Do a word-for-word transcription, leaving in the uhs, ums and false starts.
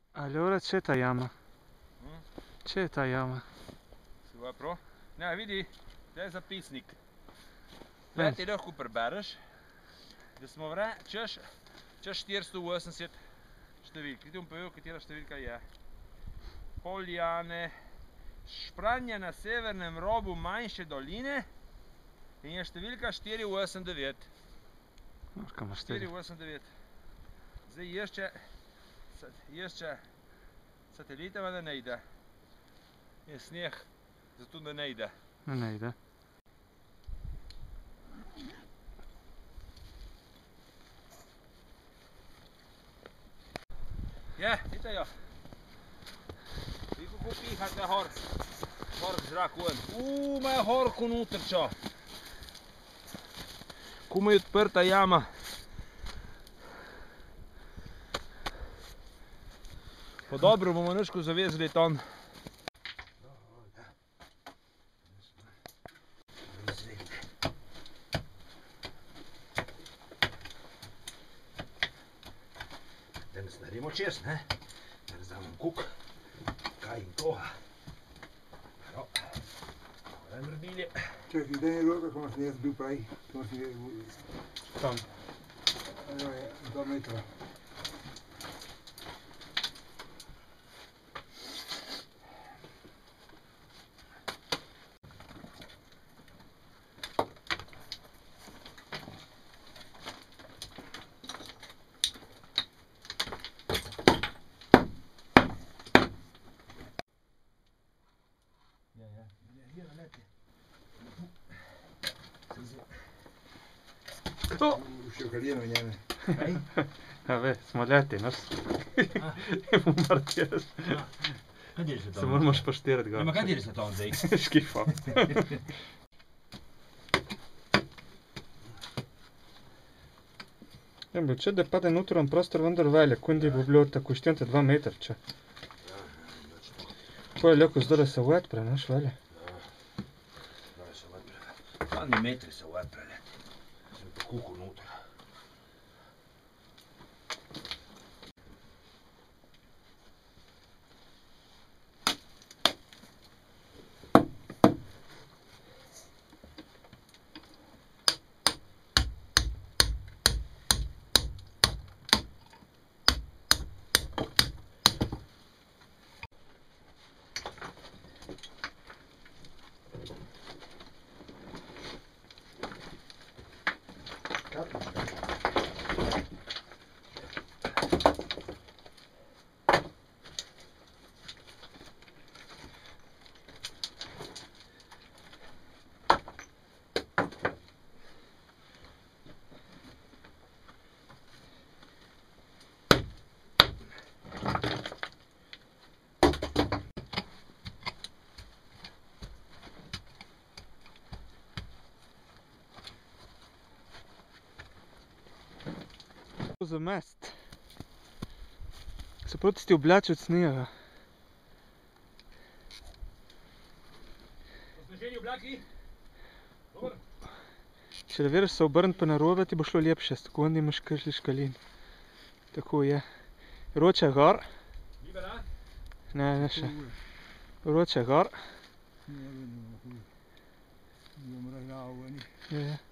Allora c'è ta jama. Hm? C'è ta jama. Si va prav? Ne, vidi, to je zapisnik. Tle ti lahko prebereš, da smo vre, češ, češ štiristo osemdeset številk. Ti bom povedal, katera številka je. Poljane, špranje na severnem robu manjše doline in je številka štiri osem devet. štiri osem devet. Zdaj išče, išče satelite, da ne ide. In sneg, zato da ne ide. Ne ide. Je, vidite jo. Vidi, kako piha te hor, hor zrak ven. Uuu, ima je horko noter, čo. Komaj je odprta jama. Pa dobro bomo niško zavezali tam. Danes naredimo čez, ne? Da vzamem kuk, kaj in to. No, bomo naredili. Čekaj, daj ne roka, ko sem jaz bil prej. Tam. Evo je, dva metra. Ja, ja, hier, leti. To! Ušel kaljeno njene. Kaj? Ja, ve, smo ljeti, naš. Bomo martirati. Kaj deli se tam? Se moramo špaštirati ga. Ja, ma kaj deli se tam zdaj? Škifa. Ja, bil če da pade notran prostor vendar velik, kundi bo bilo tako štente dva metra, če. To je ljako zdaj, da se odpre, naš velje. Da se odpre. Pani metri se odpre, leti. Sem pa kuku noter. Za mest. Se pravi tisti oblači od snega. Osneženi oblaki? Dobar? Če da veraš se obrniti pa narobe, ti bo šlo lepše, tako onda imaš kršli škalin. Tako je. Roče gor. Libe da? Ne, ne še. Roče gor. Ne, ne, ne, ne. Ne, ne, ne, ne. Ja, ja.